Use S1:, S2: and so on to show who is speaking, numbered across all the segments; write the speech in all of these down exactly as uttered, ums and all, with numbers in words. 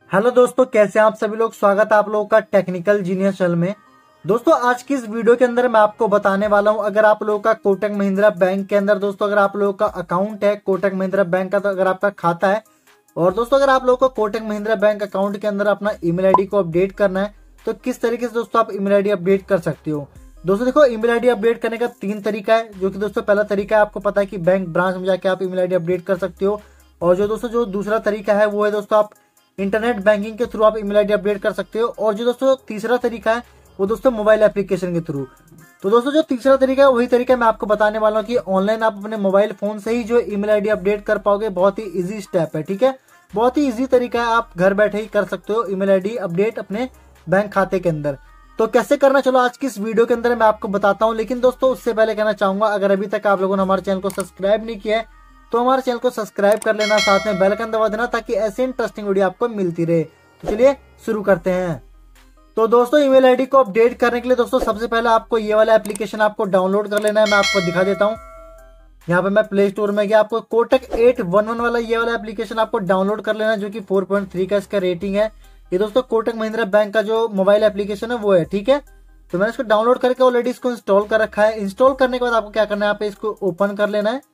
S1: Hello दोस्तों, कैसे हैं आप सभी लोग। स्वागत है आप लोगों का टेक्निकल जीनियस चैनल में। दोस्तों आज की इस वीडियो के अंदर मैं आपको बताने वाला हूं, अगर आप लोगों का कोटक महिंद्रा बैंक के अंदर दोस्तों अगर आप लोगों का अकाउंट है कोटक महिंद्रा बैंक का, तो अगर आपका खाता है और दोस्तों अगर आप लोगों को कोटक महिंद्रा बैंक अकाउंट के अंदर अपना ईमेल आईडी को अपडेट करना है तो किस तरीके से दोस्तों आप ईमेल आईडी अपडेट कर सकते हो। दोस्तों देखो, ईमेल आईडी अपडेट करने का तीन तरीका है, जो कि दोस्तों पहला तरीका है आपको पता है कि बैंक ब्रांच में जाके आप ईमेल आईडी अपडेट कर सकते हो, और जो दोस्तों जो दूसरा तरीका है वो है दोस्तों आप इंटरनेट बैंकिंग के थ्रू आप ईमेल आईडी अपडेट कर सकते हो, और जो दोस्तों तीसरा तरीका है वो दोस्तों मोबाइल एप्लीकेशन के थ्रू। तो दोस्तों जो तीसरा तरीका है वही तरीका मैं आपको बताने वाला हूँ कि ऑनलाइन आप अपने मोबाइल फोन से ही जो ईमेल आईडी अपडेट कर पाओगे। बहुत ही इजी स्टेप है, ठीक है, बहुत ही इजी तरीका है, आप घर बैठे ही कर सकते हो ईमेल आईडी अपडेट अपने बैंक खाते के अंदर। तो कैसे करना, चलो आज की इस वीडियो के अंदर मैं आपको बताता हूँ। लेकिन दोस्तों उससे पहले कहना चाहूंगा, अगर अभी तक आप लोगों ने हमारे चैनल को सब्सक्राइब नहीं किया है तो हमारे चैनल को सब्सक्राइब कर लेना, साथ में बेल आइकन दबा देना ताकि ऐसे इंटरेस्टिंग वीडियो आपको मिलती रहे। तो चलिए शुरू करते हैं। तो दोस्तों ईमेल आईडी को अपडेट करने के लिए दोस्तों सबसे पहले आपको ये वाला एप्लीकेशन आपको डाउनलोड कर लेना है। मैं आपको दिखा देता हूँ। यहाँ पे मैं प्ले स्टोर में गया, आपको कोटक एट वन वन वाला ये वाला एप्लीकेशन आपको डाउनलोड कर लेना है, जो कि फोर पॉइंट थ्री का इसका रेटिंग है। ये दोस्तों कोटक महिंद्रा बैंक का जो मोबाइल एप्लीकेशन है वो है, ठीक है। तो मैंने इसको डाउनलोड करके ऑलरेडी इसको इंस्टॉल कर रखा है। इंस्टॉल करने के बाद आपको क्या करना है, यहाँ पे इसको ओपन कर लेना है,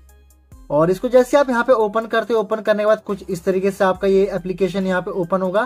S1: और इसको जैसे आप यहाँ पे ओपन करते हो, ओपन करने के बाद कुछ इस तरीके से आपका ये एप्लीकेशन यहाँ पे ओपन होगा।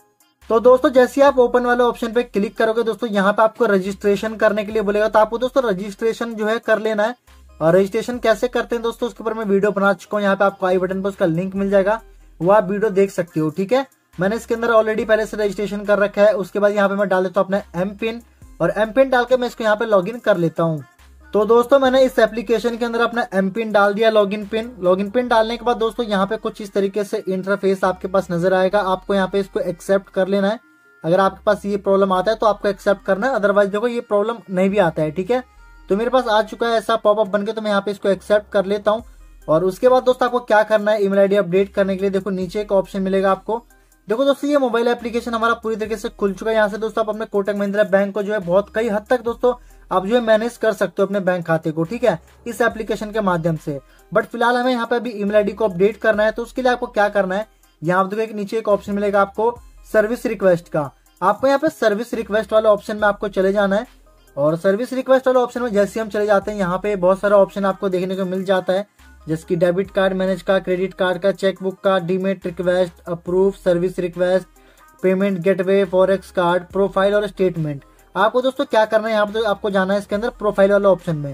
S1: तो दोस्तों जैसे आप ओपन वाले ऑप्शन पे क्लिक करोगे दोस्तों यहाँ पे आपको रजिस्ट्रेशन करने के लिए बोलेगा, तो आपको दोस्तों रजिस्ट्रेशन जो है कर लेना है। और रजिस्ट्रेशन कैसे करते हैं दोस्तों उसके ऊपर मैं वीडियो बना चुका हूँ, यहाँ पे आपको आई बटन पर उसका लिंक मिल जाएगा, वो आप वीडियो देख सकते हो, ठीक है। मैंने इसके अंदर ऑलरेडी पहले से रजिस्ट्रेशन कर रखा है। उसके बाद यहाँ पे मैं डाल देता हूँ अपना एम पिन, और एम पिन डाल के मैं इसको यहाँ पे लॉग इन कर लेता हूँ। तो दोस्तों मैंने इस एप्लीकेशन के अंदर अपना एम पिन डाल दिया, लॉगिन पिन। लॉगिन पिन डालने के बाद दोस्तों यहाँ पे कुछ इस तरीके से इंटरफेस आपके पास नजर आएगा। आपको यहाँ पे इसको एक्सेप्ट कर लेना है। अगर आपके पास ये प्रॉब्लम आता है तो आपको एक्सेप्ट करना है, अदरवाइज देखो ये प्रॉब्लम नहीं भी आता है, ठीक है। तो मेरे पास आ चुका है ऐसा पॉपअप बनके, तो मैं यहाँ पे इसको एक्सेप्ट कर लेता हूँ। और उसके बाद दोस्तों आपको क्या करना है, ईमेल आईडी अपडेट करने के लिए देखो नीचे एक ऑप्शन मिलेगा आपको। देखो दोस्तों ये मोबाइल एप्लीकेशन हमारा पूरी तरीके से खुल चुका है। यहाँ से दोस्तों आप अपने कोटक महिंद्रा बैंक को जो है बहुत कई हद तक दोस्तों आप जो है मैनेज कर सकते हो अपने बैंक खाते को, ठीक है, इस एप्लीकेशन के माध्यम से। बट फिलहाल हमें यहाँ पे अभी ईमेल आईडी को अपडेट करना है, तो उसके लिए आपको क्या करना है, यहाँ पे देखो एक नीचे एक ऑप्शन मिलेगा आपको सर्विस रिक्वेस्ट का। आपको यहाँ पे सर्विस रिक्वेस्ट वाले ऑप्शन में आपको चले जाना है, और सर्विस रिक्वेस्ट वाले ऑप्शन में जैसे हम चले जाते हैं यहाँ पे बहुत सारा ऑप्शन आपको देखने को मिल जाता है, जैसे कि डेबिट कार्ड मैनेज का, क्रेडिट कार्ड का, चेकबुक का, demat request, approve service request, payment gateway, forex card, profile और स्टेटमेंट। आपको दोस्तों क्या करना है, यहाँ पे तो आपको जाना है इसके अंदर प्रोफाइल वाले ऑप्शन में।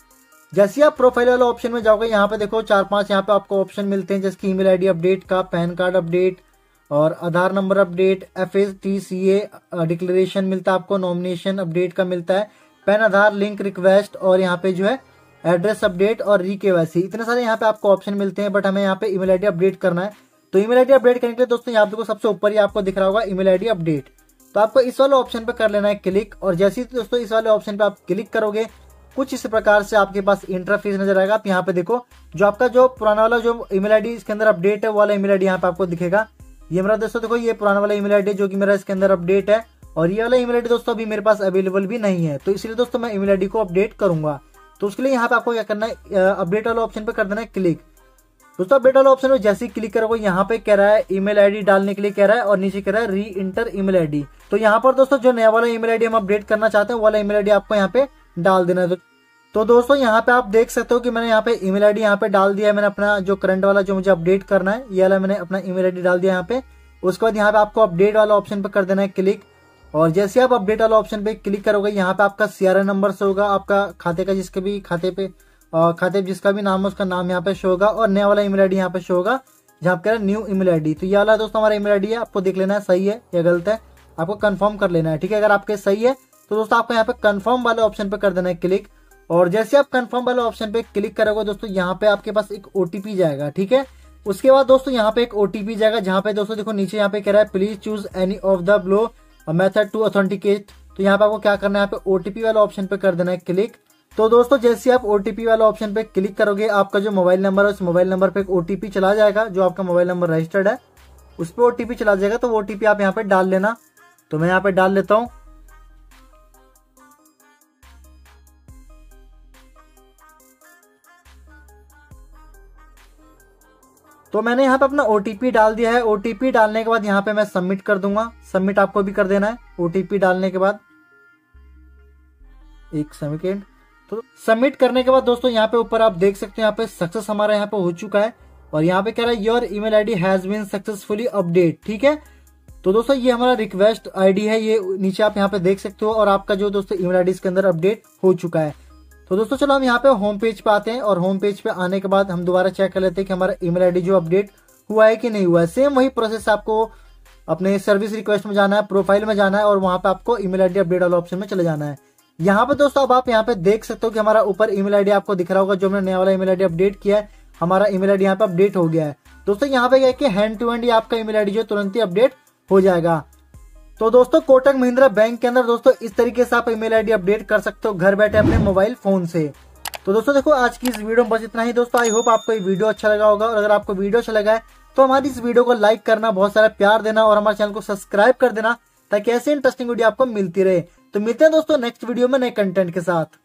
S1: जैसे आप प्रोफाइल वाले ऑप्शन में जाओगे यहाँ पे देखो चार पांच यहाँ पे आपको ऑप्शन मिलते हैं, जैसे कि ईमेल आईडी अपडेट का, पैन कार्ड अपडेट और Aadhaar number update, F S T C A declaration मिलता है आपको, नॉमिनेशन अपडेट का मिलता है, पैन आधार लिंक रिक्वेस्ट, और यहाँ पे जो है एड्रेस अपडेट और री के वाई सी। इतने सारे यहाँ पे आपको ऑप्शन मिलते हैं, बट हमें यहाँ पे ईमेल आईडी अपडेट करना है। तो ईमेल आईडी अपडेट करने के लिए दोस्तों यहाँ पे सबसे ऊपर ही आपको दिख रहा होगा ईमेल आईडी अपडेट। तो आपको इस वाले ऑप्शन पे कर लेना है क्लिक, और जैसे ही दोस्तों इस वाले ऑप्शन पे आप क्लिक करोगे कुछ इस प्रकार से आपके पास इंटरफेस नजर आएगा। आप यहाँ पे देखो जो आपका जो पुराना वाला जो ईमेल आईडी इसके अंदर अपडेट है वो वाला ईमेल आईडी यहाँ पे आपको दिखेगा। ये मेरा दोस्तों देखो ये पुराना वाला ईमेल आईडी जो कि मेरा इसके अंदर अपडेट है, और ये वाला ईमेल आईडी दोस्तों अभी मेरे पास अवेलेबल भी नहीं है, तो इसलिए दोस्तों मैं ईमेल आईडी को अपडेट करूंगा। तो उसके लिए यहाँ पे आपको क्या करना है, अपडेट वाले ऑप्शन पे कर देना है क्लिक। दोस्तों अपडेट वाला ऑप्शन में जैसे ही क्लिक करोगे यहाँ पे कह रहा है ईमेल आईडी डालने के लिए कह रहा है, और नीचे कह रहा है री इंटर ईमेल आईडी। तो यहाँ पर दोस्तों जो नया वाला ईमेल आईडी हम अपडेट करना चाहते हैं वो वाला ईमेल आईडी आपको यहाँ पे डाल देना है। तो दोस्तों यहाँ पे आप देख सकते हो कि मैंने यहाँ पे ईमेल आईडी यहाँ पे डाल दिया है। मैंने अपना जो करंट वाला जो मुझे अपडेट करना है ये वाला मैंने अपना ईमेल आईडी डाल दिया यहाँ पे। उसके बाद यहाँ पे आपको अपडेट वाला ऑप्शन पे कर देना है क्लिक, और जैसे आप अपडेट वाला ऑप्शन पे क्लिक करोगे यहाँ पे आपका सीआरएन नंबर से होगा, आपका खाते का जिसके भी खाते पे खाते पे जिसका भी नाम है उसका नाम यहाँ पे शो होगा, और नया वाला ईमेल आईडी यहाँ पे शो होगा जहाँ पे न्यू ईमेल आईडी। तो ये वाला दोस्तों हमारा ईमेल आईडी है, आपको देख लेना है सही है या गलत है, आपको कंफर्म कर लेना है, ठीक है। अगर आपके सही है तो दोस्तों आपको यहाँ पे कंफर्म वाले ऑप्शन पे कर देना है क्लिक, और जैसे आप कंफर्म वाले ऑप्शन पे क्लिक करोगे दोस्तों यहाँ पे आपके पास एक ओटीपी जाएगा, ठीक है। उसके बाद दोस्तों यहाँ पे एक ओटीपी जाएगा, जहाँ पे दोस्तों देखो नीचे यहाँ पे कह रहा है please choose any of the below method to authenticate. तो यहाँ पे आपको क्या करना है, यहाँ पे ओटीपी वाला ऑप्शन पे कर देना है क्लिक। तो दोस्तों जैसे आप ओटीपी वाला ऑप्शन पे क्लिक करोगे आपका जो मोबाइल नंबर है उस मोबाइल नंबर पे एक ओटीपी चला जाएगा, जो आपका मोबाइल नंबर रजिस्टर्ड है उस पर ओटीपी चला जाएगा। तो वो ओटीपी आप यहाँ पे डाल लेना। तो मैं यहाँ पे डाल लेता हूँ। तो मैंने यहाँ पे अपना ओटीपी डाल दिया है। ओटीपी डालने के बाद यहाँ पे मैं सबमिट कर दूंगा। सबमिट आपको भी कर देना है ओटीपी डालने के बाद। एक सेकंड। तो सबमिट करने के बाद दोस्तों यहाँ पे ऊपर आप देख सकते हो, यहाँ पे सक्सेस हमारा यहाँ पे हो चुका है और यहाँ पे कह रहा है your email ID has been successfully update. ठीक है, तो दोस्तों ये हमारा रिक्वेस्ट आईडी है, ये नीचे आप यहाँ पे देख सकते हो और आपका जो दोस्तों ईमेल आईडी इसके अंदर अपडेट हो चुका है। तो दोस्तों चलो हम यहाँ पे होम पेज पे आते हैं और होम पेज पे आने के बाद हम दोबारा चेक कर लेते हैं कि हमारा ईमेल आईडी जो अपडेट हुआ है कि नहीं हुआ है। सेम वही प्रोसेस आपको अपने सर्विस रिक्वेस्ट में जाना है, प्रोफाइल में जाना है और वहां पे आपको ईमेल आईडी अपडेट वाला ऑप्शन में चले जाना है। यहाँ पे दोस्तों अब आप यहाँ पे देख सकते हो कि हमारा ऊपर ईमेल आईडी आपको दिख रहा होगा, जो हमने नया वाला ईमेल आईडी अपडेट किया है, हमारा ईमेल आईडी यहाँ पे अपडेट हो गया है। दोस्तों यहाँ पे क्या है कि हैंड टू हैंड ही आपका ईमेल आईडी जो तुरंत ही अपडेट हो जाएगा। तो दोस्तों कोटक महिंद्रा बैंक के अंदर दोस्तों इस तरीके से आप ईमेल आईडी अपडेट कर सकते हो घर बैठे अपने मोबाइल फोन से। तो दोस्तों देखो आज की इस वीडियो में बस इतना ही दोस्तों। आई होप आपको ये वीडियो अच्छा लगा होगा और अगर आपको वीडियो अच्छा लगा है तो हमारी इस वीडियो को लाइक करना, बहुत सारा प्यार देना और हमारे चैनल को सब्सक्राइब कर देना ताकि ऐसे इंटरेस्टिंग वीडियो आपको मिलती रहे। तो मिलते हैं दोस्तों नेक्स्ट वीडियो में नए कंटेंट के साथ।